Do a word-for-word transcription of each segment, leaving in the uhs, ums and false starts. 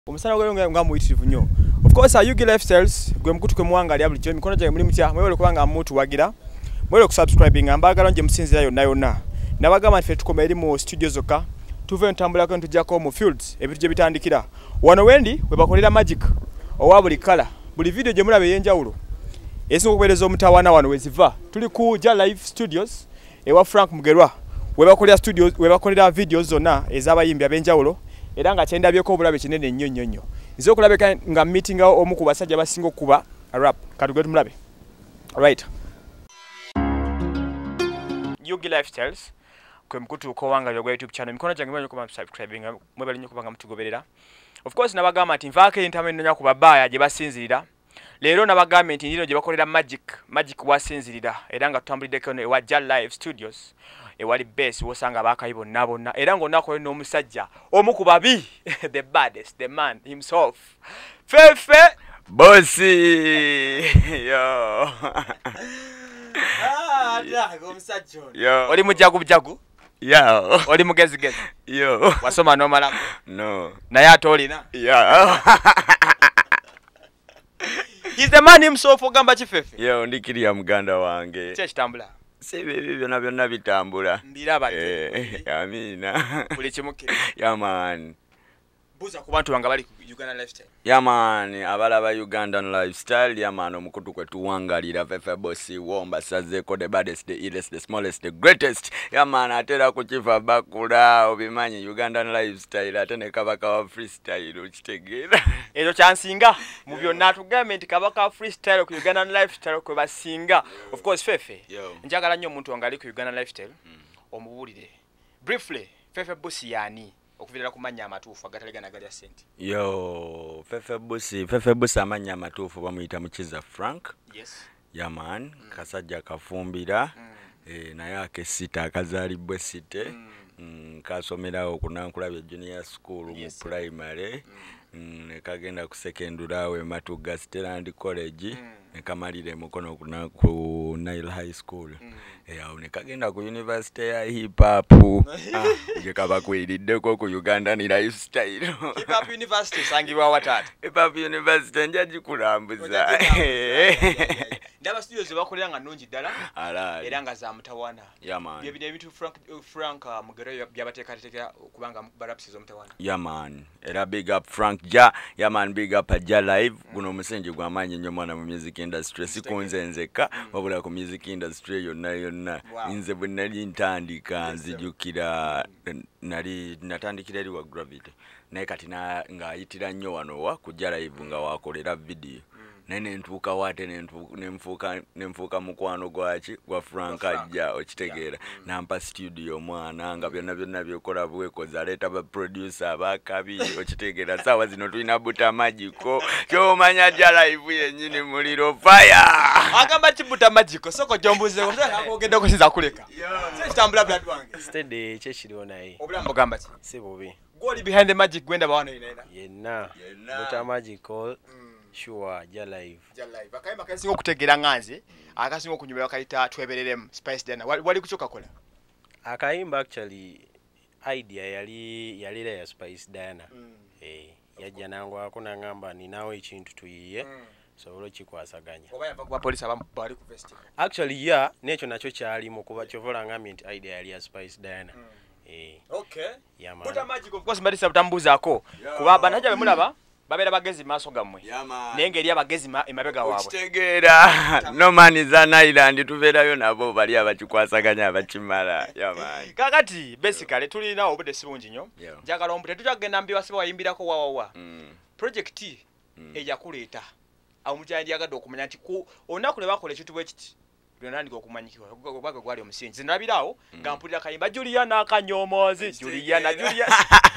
Omusana gwe nga muyitirivu nnyo. Of course uh, Yugi Lifestyles gwe mukutu kwe muwangalya bulijjo mikono gyange muli mutya mwewole kubanga mutu wagira mwewole kusubscribing ambagala nje musinzira yonna yonna nabagamba nti ffe tukoma eri mu studio zokka tuve ntambulako ntujjako mu fields ebintu gye bitandikira wano wendi we bakolera magic owa buli kala buli video gye mulabe ey'enjawulo esinga okubeereza omutawaana wano weziva tuli ku Ja Live Studios ewa Frank Mugerwa we bakolera studios we bakolera videos zonna ez'abayimbi ab'enjawulo era nga kyendabyeko obulabe kinene nnyo nnyo nnyo nze okulabeka nga meeting omu ku basajja basinga okuba rap katugwe tumulabe right Yugi Lifestyles kwe mkutu uko wanga yogwa YouTube channel mikono jange mwanyo kuba subscribing mwebali nnyo kubanga mutugoberera of course nabagamba nti nvaake intame nnonya ku babaya gye basinzirira leero nabagamba nti ndino gye bakolera magic magic wasinzirira era nga tutambuliddeko ewa Ja Live Studios ewali base wosanga bakayi bonna bonna era ng'onakoyo n'omusajja omu ku babi the baddest the man himself Fefe Bossy yo ah ya omusajja yo oli mujagu bujagu yo oli mugezi gezi yo wasoma no malako no naye atolina yo he's the man himself ogamba kifefe yo ndikiriya muganda wange kye kitambula sebe byonna byonna bitambula mbiraba eh amina buli kimukire ya man buza ku bantu banga bali ku Uganda Lifestyle ya man abalaba Ugandan Lifestyle ya man omukutu kwe tuwangalira Fefe Bossy womba sazeko the baddest the illest the smallest the greatest ya man atera kuchiva bakula obimanyi Ugandan Lifestyle atene kabaka wa freestyle ukitegera ezo kyansinga mu byonna atugambe nti kabaka wa freestyle ku Ugandan Lifestyle kwe basinga of course Fefe njagala nnyo omuntu wangali ku Ugandan Lifestyle omubulire briefly Fefe Bossy yani okuvirira kumanya amatuufu agatalegana gali ya sente yo Fefe Bossy Fefe Bossy amanya amatuufu bamuyita Mukiza Frank yes ya man mm. kasajja kafumbira mm. e, naye akesita akazaalibwa site mm. mm, kasomerawo kunankulabye junior school yes. mu primary mm. mm, ne kagenda ku secondary awe Matuga Stelland College mm. ne kamalire mukono kuna ku Nile High School mm. e, awo ne kagenda ku university ya hip hop ah je kaba kwiriddeko ku Uganda ni lifestyle hip hop university sangibwa watata hip hop university njaji kulambuza ndaba studios zebakolera nga nnungi ddala era nga za mutawaana yaman bye bide bitu Frank Frank uh, Mugerwa byabateekateeka kubanga barapsizo mutawaana yaman era big up Frank Ja yaman big up Ja Live guno omusingi gw'amaanyi nnyo mwana mu music industry sikunze nzeka wabula ku music industry yonna yonna nze bwe nali ntandika nzijukira nali natandikira eri wa Gravity naye kati ng'ayitira nnyo wano wa ku Ja Live nga wakolera video nene ntuuka wate nenfuuka nenfuuka mukwano gwaki gwa Frank ajja okitegeera nampa studio mwana nga byonna byonna byokola bwekoza aleeta ba producer abakabi okitegeera saawa zino tulina buta magiko kyomanya Ja Live yennyini muliro fire agamba kibuta magiko soko jombuzeeko akogedeko kiza kuleka kitambula blood wange steady kye kiriwo naye obulambo gamba ki si bubi goli behind the magic gwenda bawano inaina yenna buta magical sure Ja Live Ja Live akayimba kasinga okutegeera nganze akasinga okunyumira bakayita twebereremu Spice Diana wali, wali kuchoka kola akayimba actually idea yali yali ya Spice Diana mm. eh yajja nangwa akuna ngamba ni nawe ekintu tuyiye mm. so olo kikwasaganya oba yava ku police abamu bali ku festival actually yeah nekyo nakyo kyali mu kuba kyovola ngambye nti idea yali ya Spice Diana mm. eh okay yeah man buta magic of course mbadisa butambuzaako kuba banaja bemulaba babera bagezi maso gamwe nenge eri abagezi emabega waabwe kitegeera no man is an island tuverayo nabo bali abakikwasaganya abakimala yaman kakati basically tulina obudde sibungi nnyo njagala ombute tujagenda mbi basiba wayimbirako wawawa mm. project mm. eyakuleeta omujandi yagadde okumanya nti olunaku lwe bakola ekintu bwe kiti byonandika okumanyikibwa gwagwe gwali omusingi zinabirawo mm. nga mpulira kayimba Juliana akanyomoozi Juliana Juliana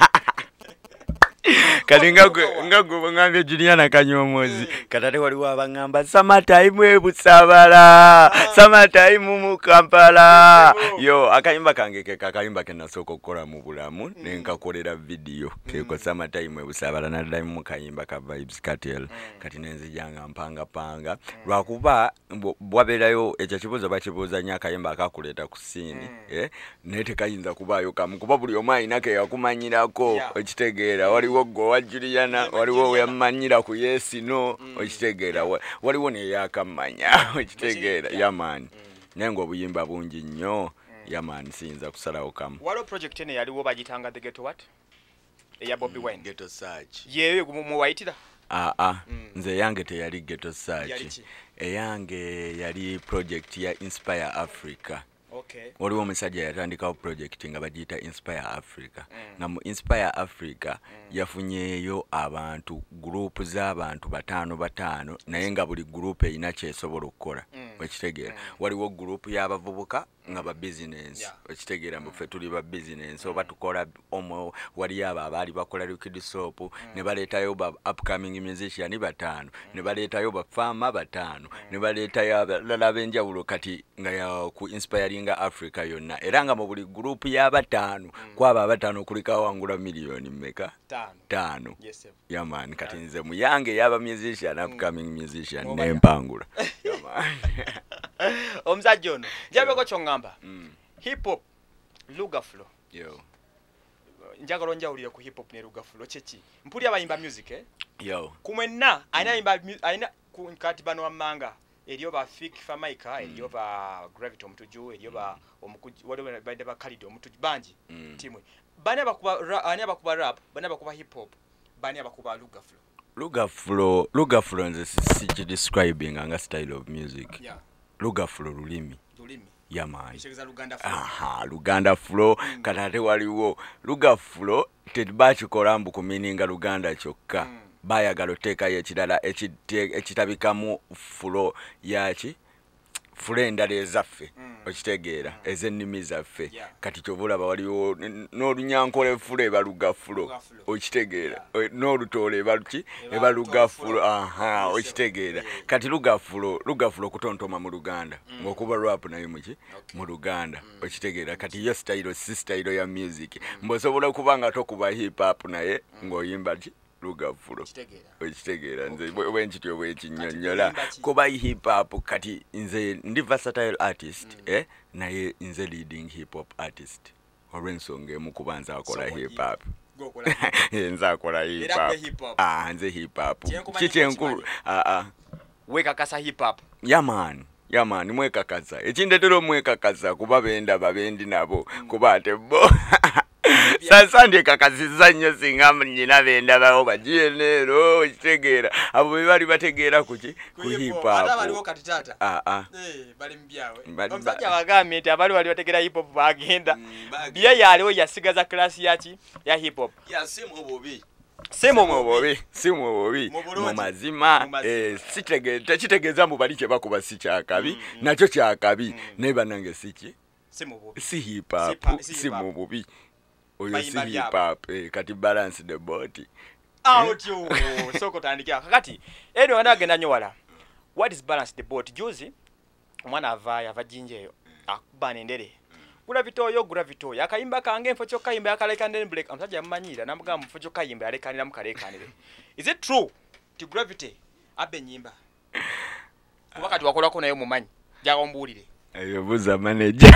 kalinga ngagwe ngambye Juliana kanyomozi katate waliwo abangamba summertime ebusabala summertime mu Kampala yo akayimba kange ke kakayimba kenasoko okukola mu bulamu nenkakolera video keko summertime ebusabala naddayo mu kayimba ka Vibes Cartel kati nenzijanga mpanga panga lwakuba bwaberayo ekyo kibuzo bakibuuza nnyo akayimba akakuleeta ku scene eh nete kayinza kubaayo kamu kuba buli omu ayina ke yakumanyirako okitegeera waliwo Waliwo wa Juliana, waliwo we yamanyira ku Yes No, okitegeera. Waliwo ne yakamanya, okitegeera. Yaman. Nengo obuyimba bungi nnyo. Yaman siyinza kusalawo kamu. Waliwo project ene yaliwo bagitanga The Ghetto what? Eya Bobby Wine. Ghetto Search. Yewe mu wayitira? Ah ah. Nze yange teyali Ghetto Search. Eyange yali project ya Inspire Africa. Okay. Waliwo omusajja yatandikawo project nga bagiyita Inspire Africa. Mm. Nga mu Inspire Africa mm. yafunyeeyo abantu group z'abantu bataano bataano naye nga buli group erina kyesobola okukola. Mm. Okitegeera. Mm. Waliwo group y'abavubuka nga ba business. Yeah. Okitegeera mbu ffe tuli ba business. Mm. Oba tukola omwo wali abo abaali bakola liquid soap mm. ne baleetayo ba upcoming musician bataano mm. ne baleetayo ba farmer bataano mm. ne baleetayo abalala b'enjawulo kati nga ya ku inspiring Africa yonna era nga mu buli group y'abataano mm. kwaba abataano kulika wangula milioni mmeka tano tano. Yes sir. Yeah man kati nze muyange yaba musician mm. upcoming musician mm. nempangula. Yeah man. Omusajja ono njabe ko kyongamba mm. hip hop luga flow yo njagala njawulire ku hip hop ne luga flow chechi mpuli abayimba music eh yo kumwenna aina imba aina ku kati bano wamanga eriyo ba Fik Famaika eriyo ba Gravity omutuju eriyo ba omukuji wale bade ba Kalido omutuju banji mm. timwe bani abakuba ani abakuba rap bani abakuba hip hop bani abakuba luga flow luga flow luga flow nze si describing anga style of music yeah. Luga flow lulimi lulimi yeah man ishegeza Luganda flow aha Luganda flow mm. katate waliwo luga flow tetbachikola mbu kumininga Luganda kyokka mm. bayagala oteeka yekirala ekitabikamu flow yaki flow endala ezaffe mm. okitegeera mm. ez'ennimi zaffe yeah. kati kyobulaba waliwo n'olunyankole flow eba luga flow okitegeera yeah. n'olutoole eba luki eba luga flow aha okitegeera yeah. kati luga flow luga flow kutontoma mu Luganda mm. ng'okuba rap nayo muki okay. mu Luganda mm. okitegeera kati yo style si style ya music mm. mbosobola kubanga tokuba hip hop naye mm. ng'oyimba ki luga flow okitegeera nze bwenjiti obwekinyonnyola kuba hip hop kati nze ndi versatile artist mm. eh naye nze leading hip hop artist olw'ensonga emu kuba nze akola hip hop nze akola hip hop ah nze hip hop kikyenkulu ah ah wekakasa hip hop yeah man yeah man mwekakasa ekindetera omwekakasa kuba benda babendi nabo mm. kuba ate bo sasa ndi kakasiza nnyo singa nnyina benda bawo bajienero okitegeera abo be bali bategeera kuki ku hip hop abaliwo kati tata ah ah eh bali mbyawe omusajja bagambye nti abali wali bategeera hip hop bagenda bye yaliwo yasigaza class yaki ya hip hop ya simu bobi simu bobi simu bobi mu mazima eh sitegeeza tekitegeeza mu bali kye bakuba si kyakabi nakyo kyakabi ne banange siki simu bobi si hip hop simu bobi oyo si hip hop eh kati balance the body out yo soko tandikia kakati eno wana genda nyo wala what is balance the body juzi omwana avaya avajinjeyo akubana endere gravito yo gravito yakayimba kange mfo kyo kayimba yakaleka ndene break amusajja yamanyira namugamba mfo kyo kayimba yalekanira mukalekanire is it true to gravity abe nyimba wakati wakola ko nayo mumanyi jagombulire ayo buza manager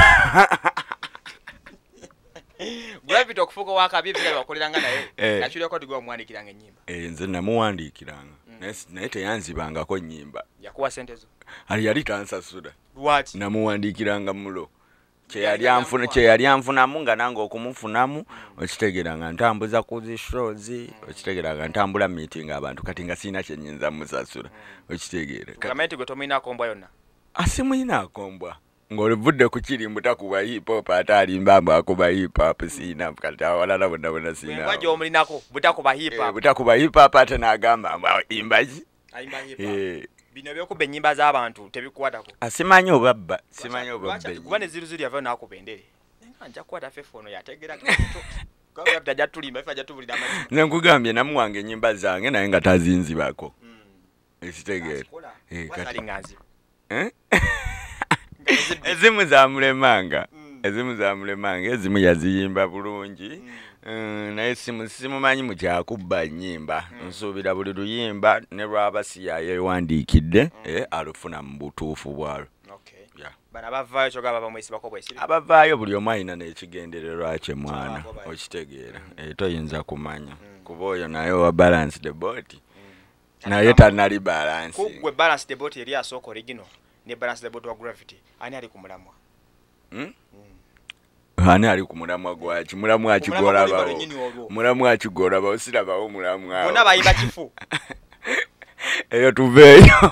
Gravity okufuko wakabibi bya bakoliranga naye eh. Nachuli ko digwa mwandiikiranga nyimba eh nze namuwandiikiranga mm. naye teyanzibangako nyimba yakuwa sentezo ali yali tansasula what namuwandiikiranga mulo kye yali anfuna kye yali anfunamu nga nange okumufunamu mm. okitegeranga ntambuza ku zi shows mm. okitegeranga ntambula meeting abantu kati nga sina kye nyinza musasula mm. okitegerera kamenti gotomina akombwa yonna asimuyina akombwa ngolivudde ku kirimbu takuba hip hop atali mbamba akuba hip hop sina kati awalala bonna bonna sina ngwaje omulinako butakuba hip hop butakuba hip hop ate nagamba mba imbaji ayimba hip hop eh bino byokube nyimba z'abantu tebikuwatako asimanyo obabba simanyo obabba kuba ne ziru ziri yava nakubendere nja kwata fefono yategera kito kwa yapta jatulimba ifa jatubulira amazi nkugambye namuwange nyimba zange naye nga tazinzibako mm. esitegere eh kati ngazi eh ezimu za mulemanga mm. ezimu za mulemanga ezimu yaziyimba bulungi mm. uh, naye simu simumanyi mu kyakubba nnyimba mm. nsuubira buli luyimba ne lwabasiya yewandiikidde mm. eh, alufuna mu butuufu bwalo okay. yeah. bana abavaayo kyoga baba mwesi bakobwesiri abavaayo buli omu alina n'ekigendererwa kye mwana okitegeera mm. eh, toyinza kumanya mm. kuba oyo naye wa balance the boat naye tanali balance kugwe balance the boat eri asoko original ne balance the boat wa gravity ani ali kumulamwa hmm? mm. ani ali kumulamwa gwaki mulamwa akigora bawo mulamwa akigora bawo sirabawo mulamwa bona bayiba kifu eyo tuveyo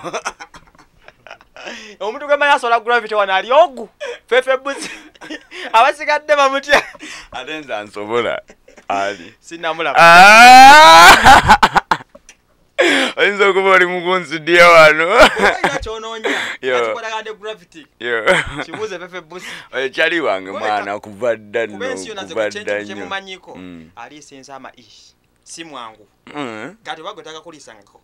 omuntu gwe mayasola gravity wana ali ogu fefe buzi abasigadde bamutya atenza nsobola ali sinamulaba oyinza okuba oli mukunsidia wano kyononya akikolagande gravity kibuze fefe buzi oyo kyali wange mwana kuva dda nno kuva dda nnyo mumanyiko ali senza ama ish si mwangu kati bagotaka kulisangako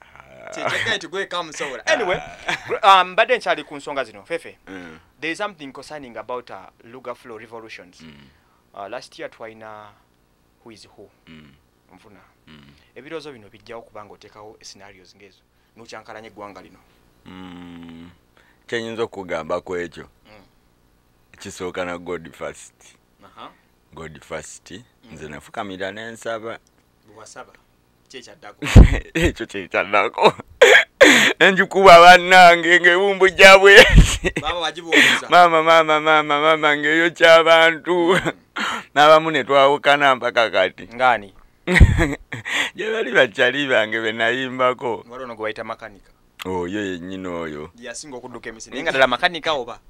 anyway, um, but then Charlie Kunsonga zino fefe. Mm. There is something concerning about uh, Luga Flow revolutions. Mm. Uh, last year twaina who is who. Mm. Mfuna. Mm. Ebirozo bino bijjawo kubanga otekawo scenarios ngezo. Nuchankalanye gwanga lino. Mm. Kyenyinza okugamba ku ekyo. Mm. Kisooka na God first. Aha. Uh-huh. God first. Mm. Nze nafukamira n'ensaba. Buwasaba. Chechaddako ekyo kyekyandako enjukuba bannange ng'ebumbu gyabwe baba bagibuuliza mama mama mama mama ng'eyo ky'abantu n'abamu ne twawukana mpaka kati ngani gye bali bakyali bange be nayimbako wali ono gwe bayita makanika oyo yennyini oyo yasinga okudduka emisiri naye nga ddala makanika oba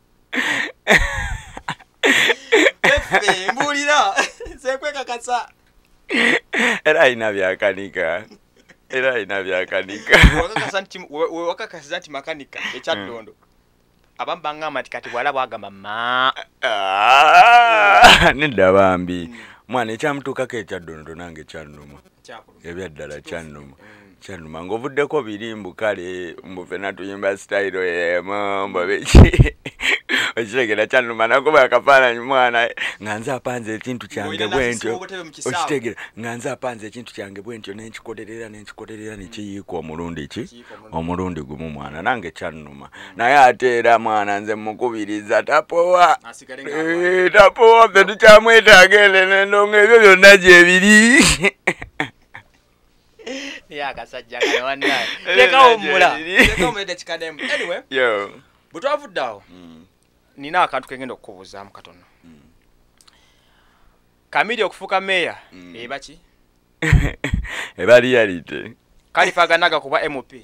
efe mbuulira sekwekakasa era ina byakanika era ina byakanika wakakasiza nti makanika ekyaddondo abamu bangamba nti kati bwala bwagamba ma nedda bambi mwana ekyamutuukako ekyaddondo nange kyannuma ebyaddala kyannuma kyannuma ng'ovuddeko birimbu kale mbufe natuyimba sitayiro yemu mbabeki okitegera kyannuma nakuba akafaananyi mwana nga nze apanze ekintu kyange bwentyo okitegera nga nze apanze ekintu kyange bwentyo nenkikolerera nenkikolerera nekiyiika omulundi ki omulundi gumu mwana nange kyannuma naye ate era mwana nze mukubiriza tapowa tapowa ffe tukyamwetaaga enenendonga ebyo byonna gyebiri yakasajja kana wannaye teka omula teka omulete kikademu anyway yo butwavuddeawo nina akantu kengenda okukubuzaamu katono Kamili okufuuka meya eba ki eba reality kalifaganaga kuba M P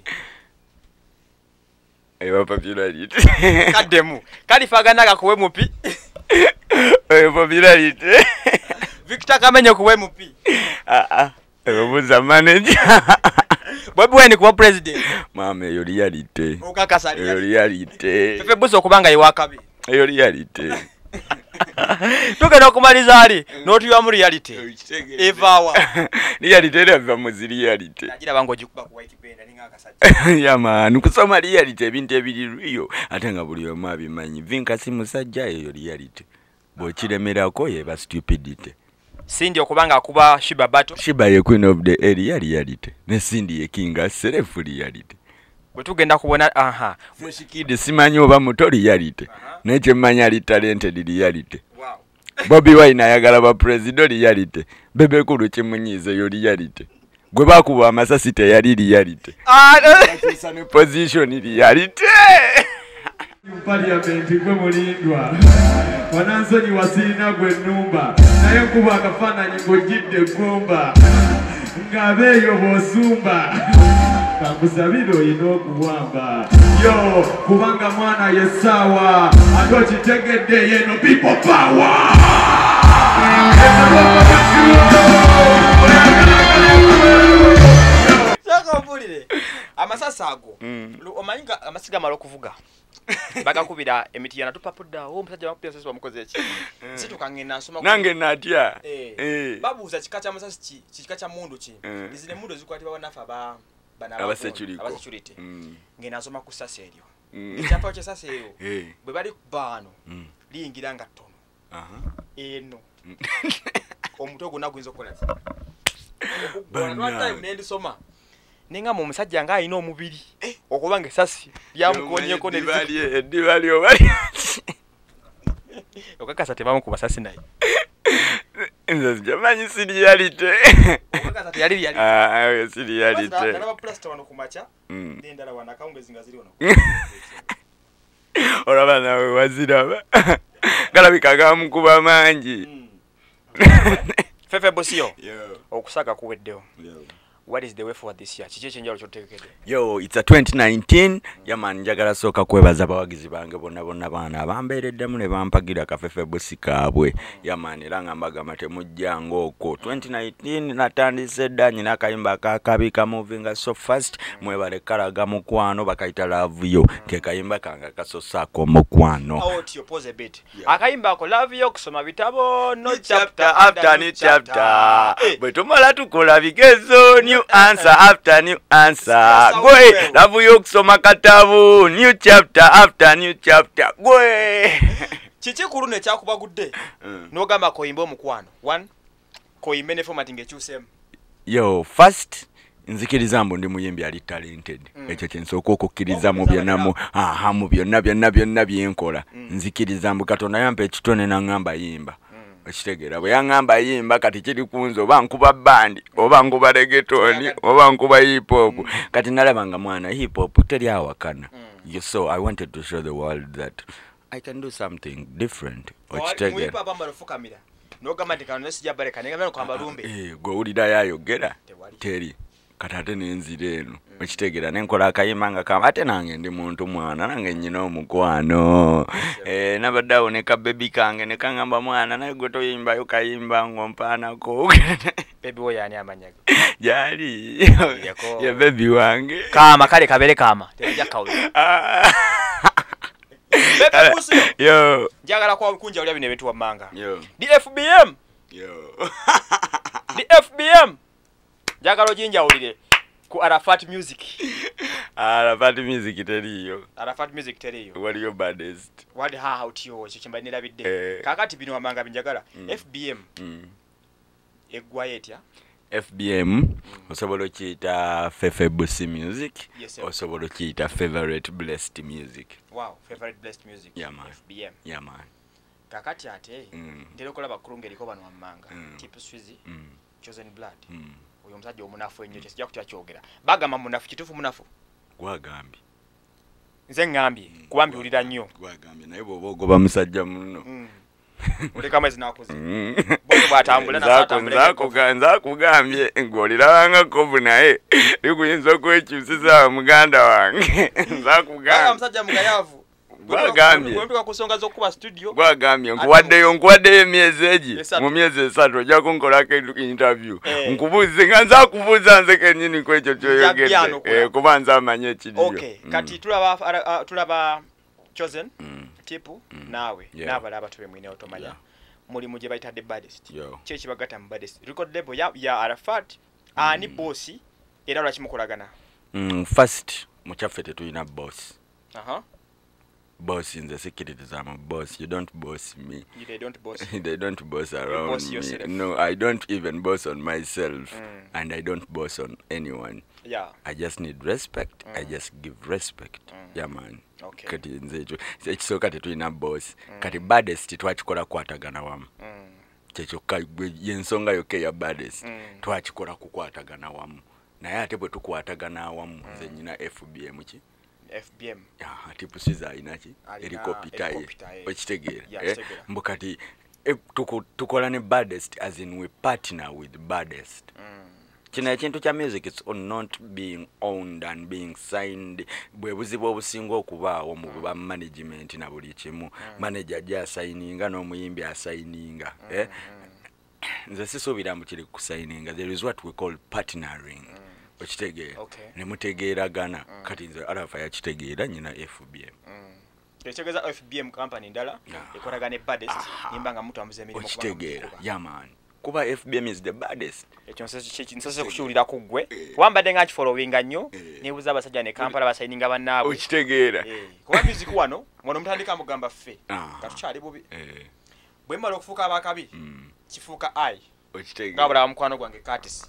eba popularity kaddemu kalifaganaga kuba M P eba popularity Victor Kamenye kuba M P ah ah eba manager Bobi Wine kuba president mama eyo reality okakasa eyo reality fefe buso okubanga iwakabi eyo reality tugenda okumaliza ali n'otuyiwa mu reality evaawa reality era biva mu reality nagira bango gikuba ku white pen ninga akasajja yamani kusoma reality ebintu ebiri riyo ate nga buli omu abimanyi vinkasi musajja eyo reality bw'okiremerako yeba stupidity Cindy okubanga akuba Shiba Bato Shiba ye queen of the area reality ne Cindy ye kinga self reality bwe tugenda kubona aha fresh kid simanyi oba muto reality uh-huh. Neche manya ali talented reality wow Bobi Wine ayagala ba president reality bebe kulu kimunyize yo reality gwe bakuba amasasi te yali reality ah no position reality Parliament gwe mulindwa wananzoni wasina gwe numba naye kuba akafaananyi ng'ojjidde gomba ng'abeeyo bw'osumba kakusabira oyina okuwamba yo kubanga mwana yesaawa ate okitegedde yeno people power Sakampulire amasasa ago omanyinga amasiga malo kuvuga bagakubira emiti yana tupapudda o musajja bakupira sasa bamukoze eki situkangena nsoma nange natya eh babuuza kikacha amasasi kikacha mundu ki izine mundu zikwatibwa banafa ba bana aba security aba security ngena nsoma ku sasa eryo ekyapa kya sasa eryo bwe bali kubano liyingira nga ttono aha eno omuto gonna gwinzo kola bana time soma ninga mu musajja nga alina omubiri okubanga esasi lyamukonyeko ne bali edibali obali okakasa tebamu ku basasi naye nze jamanyi siriyalite Wakati yali yali. ah siriyalite Ndaba plaster wano kumacha. Ndendala wana kaungezi ngaziri wano. Olaba nawe waziraba. Galabika gamukuba mangi. Fefe Bosio. Yo. Okusaka kuweddewo. Yo. What is the way forward this year? Chiche chenjalo chotekedde. Yo, it's a twenty nineteen. Mm. Yaman njagala soka kwebaza abawagizi bange bonna bonna baana abambeereddemu ne bampagira kafefe busi kaabwe. Mm. Yaman era ngamba mate mujja ng'oko. twenty nineteen natandise dda nyina akayimba kakabi ka moving so fast. Mm. Mwebale kalaga mukwano bakayita love yo. Mm. Ke kayimba kanga kasosaako mukwano. Oh, to pause a bit. Yeah. Akayimba ko love yo kusoma bitabo no chapter after new chapter. Hey. Bwe tumala tukola bigezo new answer after new answer. Gwe love yo kusoma katabu new chapter after new chapter. Gwe chichi kulune kyakubagudde. Mm. Nogamba koyimba omukwano. One koyimbe ne format ngekyusemu. Yo, first nzikiriza mbu ndi muyimbi ali talented. Mm. Ekyo kyensooka okukkiriza mu byonna mu aha mu byonna byonna byonna byenkola. Mm. Nzikiriza mbu Katonda yampa ekitone n'angamba yimba. Okitegera bwe yaŋŋamba yimba kati kiri kunze oba nkuba bandi oba nkuba reggaeton oba nkuba hip hop. Mm. Kati nalaba nga mwana hip hop teri awakana. Mm. You so I wanted to show the world that I can do something different. Okitegera hip hop amalo fukamira nogamba ndikano sijja bareka nenga kwamba lumbe eh gwe ulida yayogera teri katate nenzire eno. Mm. Okitegera nenkola akayimba nga kama ate nange ndi muntu mwana nange nnyina omukwano. Eh nabaddawo ne ka baby kange ne kangamba mwana naye gwe toyimbayo kayimba ng'ompaanako. Baby wo yani amanyago jali ya baby wange kama kale kabere kama tejja kawulo. Baby pusi yo njagala kwa kunja uli abine betu wamanga. Yo D F B M yo D F B M njagala jinja ulire ku Arafat Music. Arafat Music teriyo. Arafat Music teriyo. Waliyo baddest. Wali ha hautiyo chimba nilabidde. Eh. Kakati bino wamanga binjagala. Mm. F B M. Mm. Egwayetya. F B M mm. osobola okiyita Fefe Busi Music. Yes, osobola okiyita Favorite Blessed Music. Wow, Favorite Blessed Music. Yeah, man. F B M. Yeah man. Kakati ate mm. ndero kolaba kurunge liko bano wamanga. Mm. Tip Swizi. Mm. Chosen Blood. Mm. Uyo msajja omunafu ennyo kyesijja kutya kyogera. Bagamba munafu kitufu munafu. Gwagambye. Nze ngambye mm. kuwambi ulira nnyo. Gwagambye naye bwoba ogoba musajja muno. Mm. Uleka mwezi nakuzi. Bwoba batambula na satambula. Nzako ganza kugambye ngoliranga kovu naye likuyinza okwekyusiza muganda wange. Nzakugambye. Musajja mugayavu. Gwagambye. Gwemtuka kusonga zokuba studio. Gwagambye nkuwaddeyo nkuwaddeyo emyezi egi mu myezi esatu ojja kunkolako interview. Eh. Nkubuuze nga nzakubuuza nze kennyini ku ekyo kyoyogedde. Eh, kuba nze amanye ekiriyo. Okay. Mm. Kati tulaba uh, tulaba Chosen mm. Tipu mm. nawe yeah. N'abalaba tube mwine otomanya. Yeah. Muli muje bayita the baddest. Kye kibagata mu baddest. Record label ya, ya Arafat mm. ani bossi era lwa kimukolagana. Mm, first mukyaffe tetulina boss. Aha. Uh-huh. Boss in the security, I'm a boss. You don't boss me. You, they don't boss. They don't boss around boss me. Yourself. No, I don't even boss on myself, mm. and I don't boss on anyone. Yeah. I just need respect. Mm. I just give respect. Mm. Yeah, man. Okay. Kati nzejo. So kati tuina boss. Mm. Kati baddest twachikola kwatagana wamu. Mm. Checho kagwe yensonga yoke ya baddest. Mm. Twachikola kukwatagana wamu. Naye ate bwe tukwatagana wamu mm. nze nyina F B M ki. F B M. Ah, Tipu Swizi inachi helicopter ye. Okitegera. Eh? Mbukati eh, tuko tukola ne baddest as in we partner with baddest. Mm. Kino ekintu kya music it's on not being owned and being signed. Bwe buzibu obusinga okubaawo mu mm. management na buli kimu. Mm. Manager ja signinga no muyimbi assigninga. Mm. Eh? Nze sisuubira mu kiri ku signinga. There is what we call partnering. Mm. Okitegera. Okay. Ne mutegeeragana. Mm. Kati nze Arafa yakitegeera nyina F B M. Mm. Ekitegeeza F B M company ndala ekolagana ne baddest nimba nga mtu amuze emirimu kubanga okitegeera. Yeah man. Kuba F B M is the baddest. Ekyo nsese kushulira ku gwe. Wambadde nga kifollowinga nnyo nebuza abasajja ne Kampala basayininga bannaabwe. Okitegeera. Kuba music wano mwono mutandika mugamba ffe. Katukyali bubi. Bwe mmala okufuuka abakabi kifuuka I. Okitegeera. Ngabula mukwano gwange Curtis.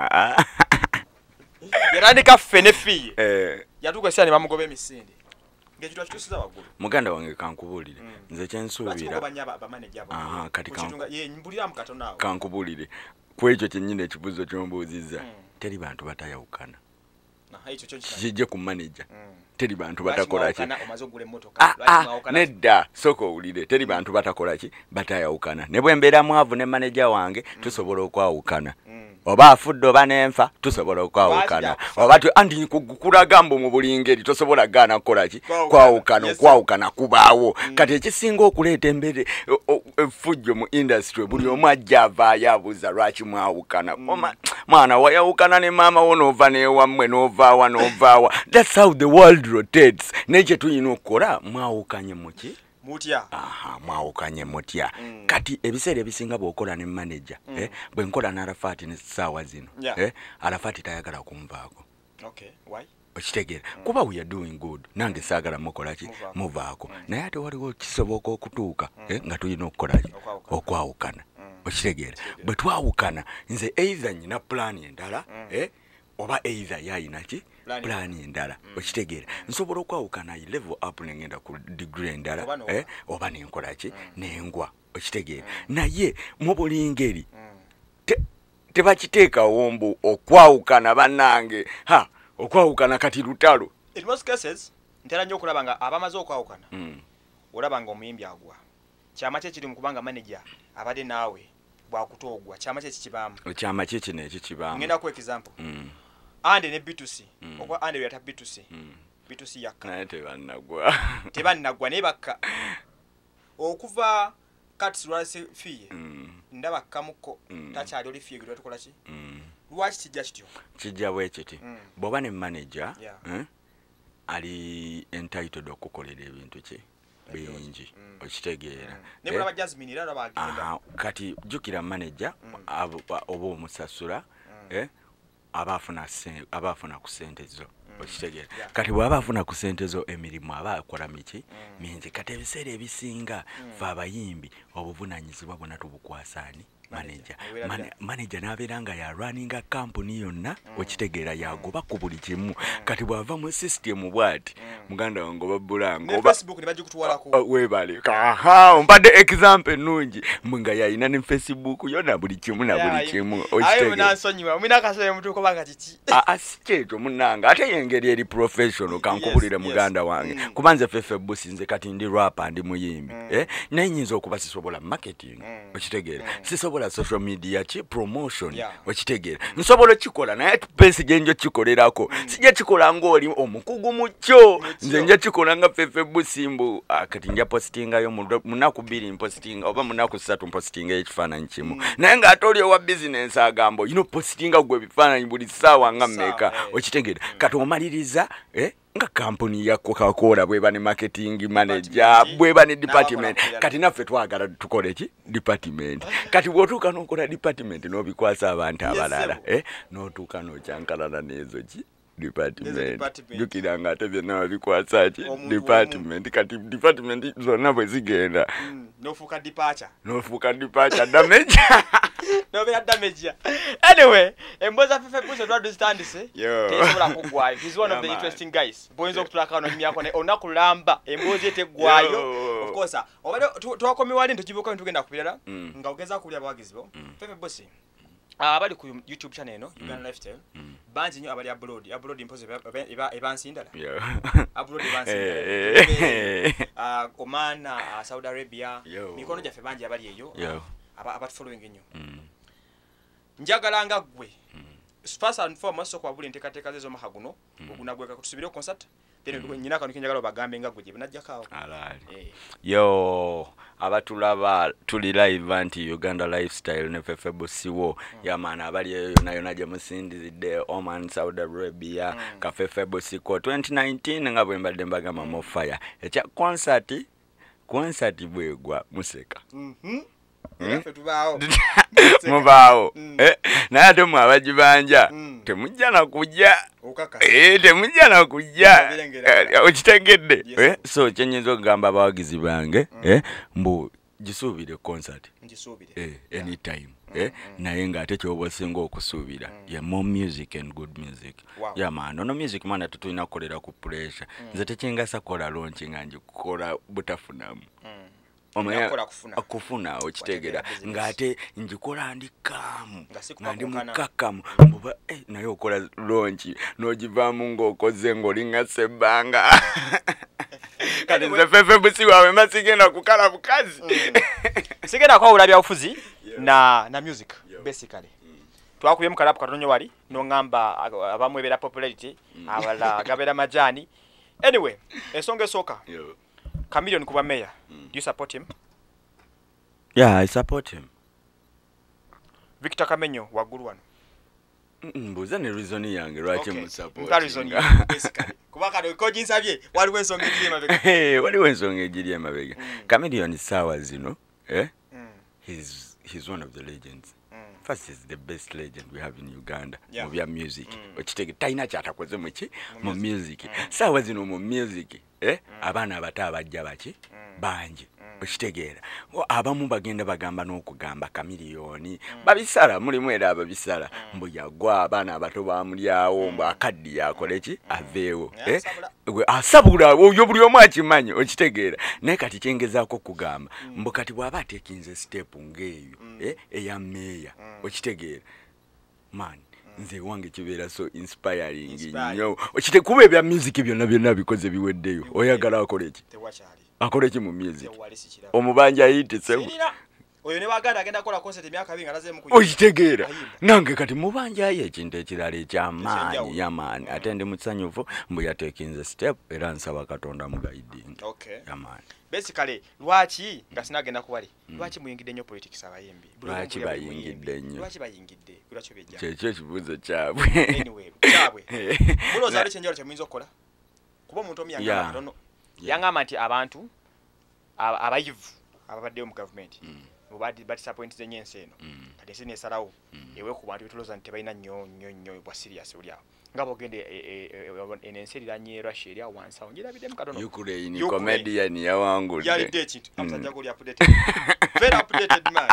Yarandika ffe ne ffiye. Eh. Yatuuka sira ne bamugoba emisinde. Ngejitwa kitusiza waggulu. Muganda wange kankubulire. Nze kyensuubira. Aha kati kankutunga ye mbulira mukato nawe. Kankubulire. Kwekyo kyennyini ekibuzo ky'ombuuzizza. Teri bantu batayawukana. Na hicho kyo kijje ku manager. Teri bantu batakola ki? Ah, nedda soko owulire teri bantu batakola ki? Batayawukana. Ne bwe mbeera mwavu ne manager wange tusobola okwawukana. Oba afudde oba n'enfa tusobola okwawukana. Oba anti kukulaga mbu mu buli ngeri tosobola gaana kukola ki? Kwawukana, okwawukana kubaawo. Kati ekisinga okuleeta embeere effujjo mu industry buli omu ajja avaayo abuuza lwaki mwawukana. Mwana wayawukana ne maama wo n'ova n'ewammwe n'ovaawa n'ovaawa. That's how the world rotates. Nekye tuyina okukola mwawukanye muki? Mutya. Aha, mwawukanye mutya. Mm. Kati ebiseera ebisinga bw'okola ne manager, mm. eh, bwe nkola na Arafati ne ssaawa zino, yeah. eh, Arafati tayagala kunvaako. Okay, why? Okitegeera. Mm. Kuba we are doing good. Nange saagala mukola ki? Muvaako. Mm. Naye ate waliwo kisoboka okutuuka, mm. eh, nga tulina okukola ki? Okwawukana. Mm. Okitegeera. Bwe twawukana, nze either nyina plan endala, mm. eh, oba either yayina ki? Plan endala. Mm. Okitegeera. Nsobola okwawukana i level up nengenda ku degree endala, oba no. eh, oba nenkola ki? Mm. Nengwa. Okitegeera. Mm. Naye mu buli ngeri mm. te, tebakiteekawo mbu okwawukana bannange. Ha, okwawukana kati lutalo. In most cases, ntera nnyo okulaba nga abamaze okwawukana. Mm. Olaba nga omuyimbi agwa. Kyama kye kiri mu kubanga manager abadde naawe bwakutoogwa. Kyama kye kikibaamu. Kyama kye kino ekikibaamu. Ngenda ku example. Mm. Ande ne B two C. Mm. Okwa ande yata B two C. Mm. B two C yakka. Naye tebannagwa. Tebannagwa ne bakka. Okuva Cats Rwase fee. Mm. Ndaba kamuko. Mm. Takyali oli fee gwe tukola ki? Mm. Lwaki kijja kityo? Kijja bwe kiti. Mm. Bw'oba ne manager, yeah. eh, ali entitled okukolera ebintu ki? Bingi. Mm. Okitegeera. Mm. Ne bw'aba Jasmine era laba agenda. Kati jjukira manager mm. oba omusasula mm. eh, abafuna abafuna ku ssente zo. Mm. Okitegeera. Yeah. Kati bw'aba afuna ku ssente zo emirimu aba akola miki? Mm. Mingi. Kati ebiseera ebisinga mm. fe abayimbi obuvunaanyizibwa bwonna tubukwasaani manager. Man, manager n'abeera nga ya runninga company yonna mm. okitegeera yagoba ku buli kimu. Mm. Kati bw'ava mu system bw'ati mm. muganda wange oba Bulango oba Facebook ne bagikutuwalako. Uh, weebale. Aha, ompadde example ennungi nga yayina ne Facebook yonna buli kimu na buli kimu. Ayo munansonyiwa mwina akasobe mutuuko banga kiki. Ah, si kyekyo munnanga ate yengeri eri professional kankubulire yes, muganda yes. wange. Mm. Kubanze fefe busi nze kati ndi rapper ndi muyimbi. Mm. Eh, naye nyinza okuba sisobola marketing. Mm. Okitegeera. Mm. Sisobola social media chi promotion. Yeah. Okitegeera. Mm. Nsobola kikola naye pesi genjo kikolerako. Mm. Sija kikola ngoli omukugu mucho. Nze nja kikola nga fefe busi mbu kati nja postinga yo munaku biri postinga oba munaku ssatu postinga ekifaananyi kimu. Mm. Naye nga atoli owa business agambo you know postinga gwe bifaananyi buli ssaawa nga mmeka. Okitegeera. Mm. Kati omaliriza eh nga company ya Coca-Cola bweba ne marketing manager bweba ne department kati naffe twagala tukole ki department kati bwotuuka n'okola department n'obikwasa abantu abalala eh n'otuuka n'okyankalana n'ezo ki department jukira nga ate byonna babikwasa ki department kati department zonna bwe zigenda n'ofuuka departure n'ofuuka departure damage no be damage anyway emboza fefe puso to understand se tesobola kugwayo he's one of the interesting guys boyinza okutulaka no nyimyako ne onakulamba embozi etegwayo of course obade twakomi wali ntukibuka ntugenda kupirala nga ogeza kulya abawagizi bo fefe bosi abali ku YouTube channel eno Uganda Lifestyle banji nyo abali abroad abroad impoze eba ebansindala abroad ebansindala ah Oman Saudi Arabia mikono jafe banji abali eyo aba aba following nyo njagala nga gwe first and foremost kwa buli ntekateka zezo mahaguno ogunagweka kutusubira concert then nyina kanu kinjagala bagambe nga gwe banajja kawo alali eh. Yo abatulaba tuli live anti Uganda Lifestyle ne fefe bosiwo mm. yamana abali eyo nayo naje musindizide Oman Saudi Arabia mm. ka fefe bosiko twenty nineteen nga bwe mbadde mbagama mm. mo fire echa concert concert bwegwa museka mhm Hmm? Mubao mm. eh naye ate mu abagibanja mm. temujja na kujja eh temujja na kujja eh, okitegedde yes. eh so kyenyizo ogamba abawagizi bange mm. eh mbu gisuubire concert ngisuubire eh anytime eh naye ngate kyobo singa okusuubira ya more music and good music ya man no music man tutulina kukolera ku pressure nze tekingasa kola launching anje kukola butafunamu omanya akufuna okitegera ngate njikola ndikamu ngandi mukakamu mbuba eh naye okola launch nogivamu ng'okoze ng'olinga sebanga kati nze fefe busi wawe masigenda kukala bukazi sigenda kwawula bya bufuzi na na music basically twakubye mu kalapu katonyo wali no ngamba abamwe bera popularity abala gabera majani anyway ensonga esoka Chameleone kuba mayor do you support him? Yeah, I support him. Victor Kamenyo waguru wano mbuza ne reason yange lwaki mu support nka reason basically kuba kado ko jinsabye waliwo ensonga ejiri emabega eh waliwo ensonga ejiri emabega Chameleone sawa zino eh he's he's one of the legends. First is the best legend we have in Uganda mu bya music okitege taina kyatakoze mu ki mu music sawa zino mu music eh abana abato abajja baki bangi okitegeera abamu bagenda bagamba n'okugamba Chameleone babisala mulimu era ababisala mbu yagwa abana abato bamulyawo mbu akaddi yakole ki aveewo eh asabula oyo buli omu akimanyi okitegeera naye kati kyengezaako kugamba mbu kati bw'aba atekinze step ng'eyo eh eya meya okitegeera man nze wange kibeera so inspiring nnyo okite kuba ebya music byonna byonna bikoze biweddeyo oyagala akole ki akole ki mu music omubanja ayitise oyo ne baganda agenda kola concert emyaka abiri ngalaze mu okitegeera nange kati mubanja aye ekintu ekirala ekyamaanyi yamaani ate ndi musanyufu mbu yatekinze step era nsaba Katonda mu guiding yamaani basically lwaki nga sinagenda kubali lwaki muyingidde nnyo politics abayimbi lwaki bayingidde nnyo lwaki bayingidde lwaki bejja kyekyo ekibuuzo kyabwe anyway kyabwe muloza ali kyenjalo kyemuyinza okukola kuba omuntu omuyanga Katono yangamba nti abantu abayivu ababaddeyo mu government mubadi but disappointed zenye ensi eno kati ensi nesalawo ewe ku bantu betuloza nti tebalina nnyo nnyo nnyo bwa serious oli awo ngabo gende enensi eranye Russia eri awansi awo ngirabidde mu Katono Ukraine comedian yawangudde yali date amusajja goli updated very updated man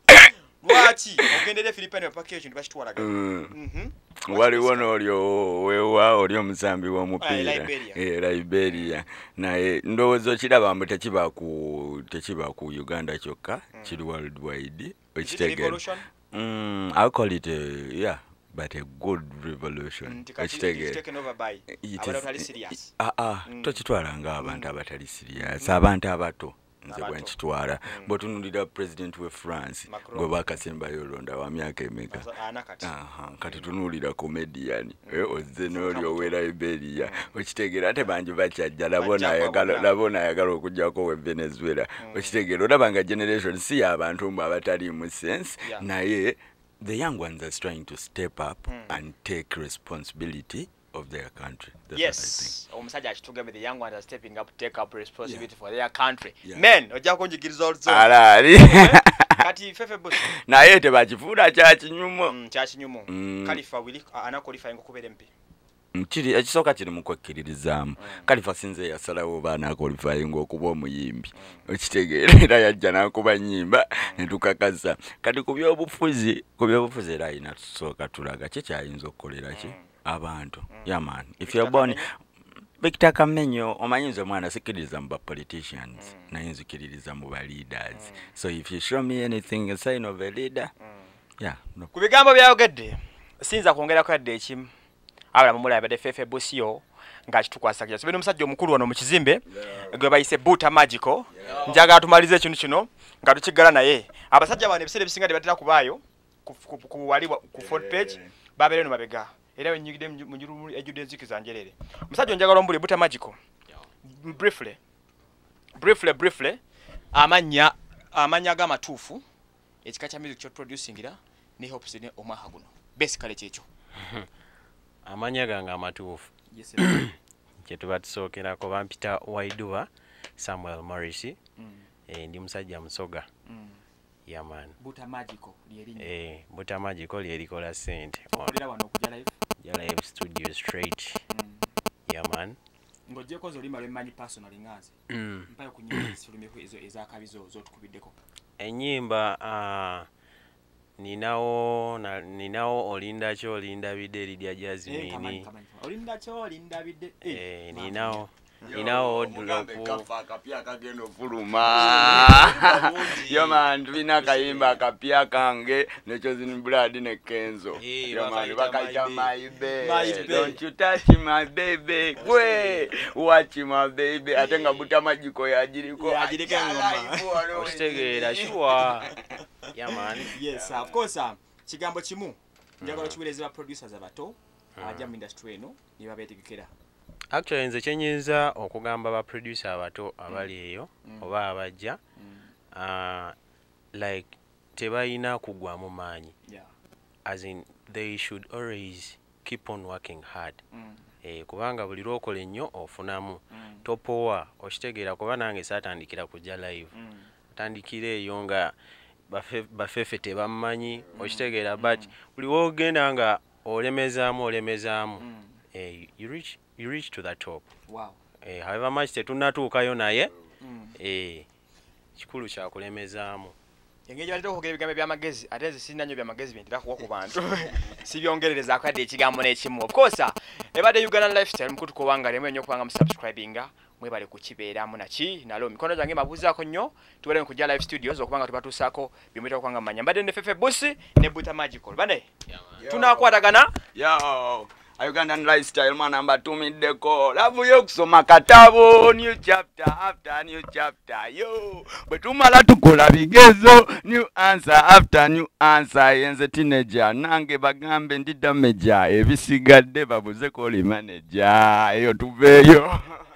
lwaki ogendere Philippine package ntibakitwalaga mhm waliwo n'olyo wewa oli omusambi w'omupiira eh Liberia naye ndowooza kiraba mbu tekiba ku tekiba ku Uganda kyokka kiri worldwide okitegeera mm I call it a, yeah but a good revolution okitegeera ah ah tokitwala nga abantu abatali serious abantu abato nze bwenkitwala bw'otunuulira president we France gwe bakasemba yolonda wa myaka emeka aha kati tunuulira comedian eh ozze n'oli owe Liberia okitegeera ate bangi bakyajja labona ayagala labona ayagala okujjako we Venezuela okitegeera olaba nga generation si y'abantu mbu abatali mu sense naye the young ones are trying to step up and take responsibility of their country. That's yes omusajja akitugambe the young ones are stepping up to take up responsibility yeah. for their country yeah. men ojja kunjigiriza olzo alali kati fefe boss naye tebakifuula kya kinyumo mm, kya kinyumo mm. Khalifa wili anakolifying okubera mpi kiri ekisooka kiri mu kwekkiririzaamu Khalifa sinze yasalawo baana akolifying okuba omuyimbi okitegeera era yajja n'akuba nnyimba ne tukakasa kati ku byobufuzi ku byobufuzi era ayina tusooka tulaga kikyayinza okukolera ki abantu yeah man if you're born Victor Kamenyo omanyinza mwana sikiriza mu politicians naye nzikiririza mu leaders so if you show me anything a sign of a leader yeah no. Ku bigambo byayogedde sinza kwongera ko yadde ekimu abala mumula yabadde fefe busio nga kitukwasa kya sibe n'omusajja omukulu wano mu kizimbe gwe bayise Buta Magical njaga atumalize ekintu kino nga tukigala naye abasajja bane bisere bisinga debatera kubaayo ku wali ku front page babere no mabega era wenyigide munjuru ejude nzikiza njerere musajja njagala ombule Buta Magical briefly briefly briefly amanya amanya ga matufu ekika kya music cho producing ira ne hopes ne omaha guno basically checho amanya ganga amatufu yes kyetuba tusookera ko bampita Waiduwa Samuel Morrissey mm. eh ndi musajja musoga mm. yeah man Buta Magical lyerinya eh Buta Magical lyerikola sente olira wano kujja live ya live studio straight mm. yeah man ngoje ko zolima bemanyi personal ngazi mm. mpayo kunyimba sulime ko ezo ezakabizo zo tukubiddeko enyimba uh, ninawo na, ninawo olinda kyo olinda bidde lidya Jasmine olinda kyo olinda bidde eh ninawo ninawo odlopu kafa akapya kagenda ofuluma yo man tulina kayimba akapya kange nekyo zin blood ne Kenzo yo man bakaita my baby don't you touch my baby kwe watch my baby atenga buta majiko yajiriko yajirike ngoma ostegera sure yeah man yes of course uh, kigambo kimu njagala kiweleza producers abato abaja mu industry eno niba betegekera. Actually nze kyenyinza okugamba ba producer abato abali eyo mm. oba abajja mm. uh, like tebayina kugwa mu maanyi yeah. as in they should always keep on working hard mm. eh kubanga buli lwokola ennyo ofunamu mm. topowa okitegeera kuba nange saatandikira kujja live mm. tandikira eyo nga bafefe tebammanyi mm. okitegeera mm. but buli wogenda nga olemezaamu olemezaamu mm. eh, you reach you reach to the top. Wow. Eh, however much tetunatuukayo naye mm. eh kikulu kya kulemezaamu. Engeri baleta okugera ebigambo by'amagezi ate nze sirina nnyo by'amagezi byentera kuwa ku bantu sibyongerereza akadde ekigambo n'ekimu. Of course ebadde Ugandan Lifestyle mukutuko wanga lemu ennyo kubanga musubscribinga mwebale kukibeeramu naki nalo mikono gyange mabuuzaako nnyo tuwere kujja live studios okubanga tubatuusaako byomwita okubanga mmanya mbadde ne Fefe Busi ne Buta Magical bane tunakwatagana yo Ugandan Lifestyle man ambatumideko lavuyo okusoma katabo new chapter after new chapter yo bwe tumala tukola bigezo new answer after new answer yenze teenager nange bagambe ndi damager ebisigadde babuze ko li manager eyo tuveyo